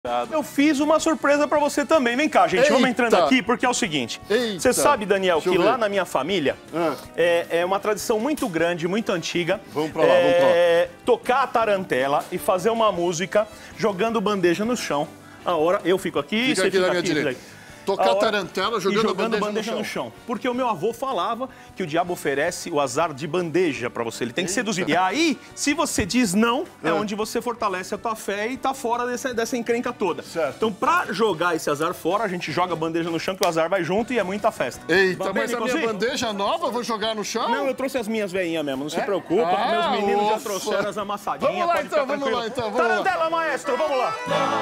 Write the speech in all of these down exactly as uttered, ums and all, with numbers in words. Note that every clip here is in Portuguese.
Eu fiz uma surpresa pra você também. Vem cá, gente, Eita. vamos entrando aqui, porque é o seguinte. Eita. Você sabe, Daniel, Deixa que eu ver. lá na minha família Ah. é, é uma tradição muito grande, muito antiga. Vamos pra lá, vamos pra lá. É, tocar a tarantela e fazer uma música jogando bandeja no chão. A hora eu fico aqui, Fica você aqui fica na minha aqui, direita. isso daí. Tocar A hora- tarantela jogando, e jogando bandeja, bandeja, no, no, chão. chão. Porque o meu avô falava que o diabo oferece o azar de bandeja pra você. Ele tem que seduzir. E aí, se você diz não, é, É. onde você fortalece a tua fé e tá fora dessa, dessa encrenca toda. Certo. Então, pra jogar esse azar fora, a gente joga a bandeja no chão, que o azar vai junto e é muita festa. Eita, Vai bem, mas a minha Nicozinho? bandeja nova eu vou jogar no chão? Não, eu trouxe as minhas veinhas mesmo, não se preocupa. Ah, que meus meninos já ufa. trouxeram as amassadinhas. Vamos lá, pode então, ficar vamos tranquilo. lá, então, vamos lá. Tarantela, maestro, vamos lá.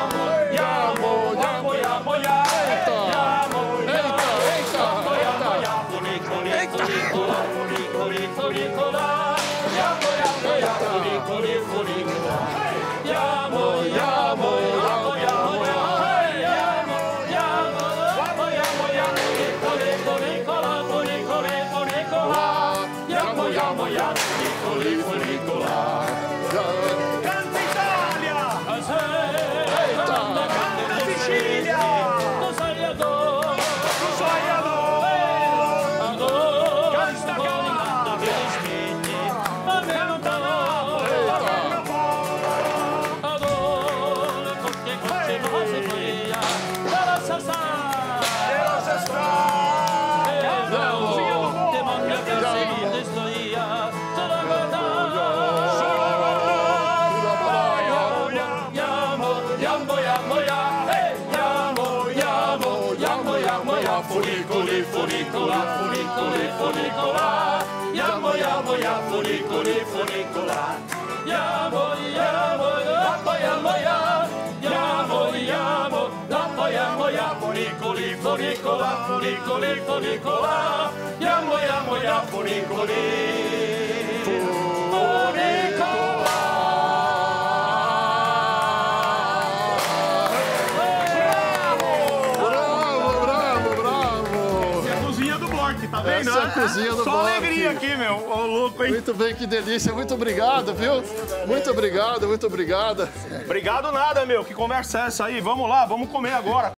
Canta Itália! Canta Sicilia! Canta Funiculi, funicola, funiculi, funicola. Yamo, yamo, ya, funiculi, funicola. Yamo, yamo, yamo, yamo, ya. Yamo, yamo, yamo, yamo, ya, funiculi, funicola, funiculi, funicola. Yamo, yamo, ya, funiculi, funicola. Bravo, bravo, bravo. É a cozinha do Bork, tá vendo? Essa é a cozinha do Só Bork. alegria aqui, meu. Ô, louco, hein? Muito bem, que delícia. Muito obrigado, viu? Muito obrigado, muito obrigado. Obrigado nada, meu. Que conversa é essa aí? Vamos lá, vamos comer agora.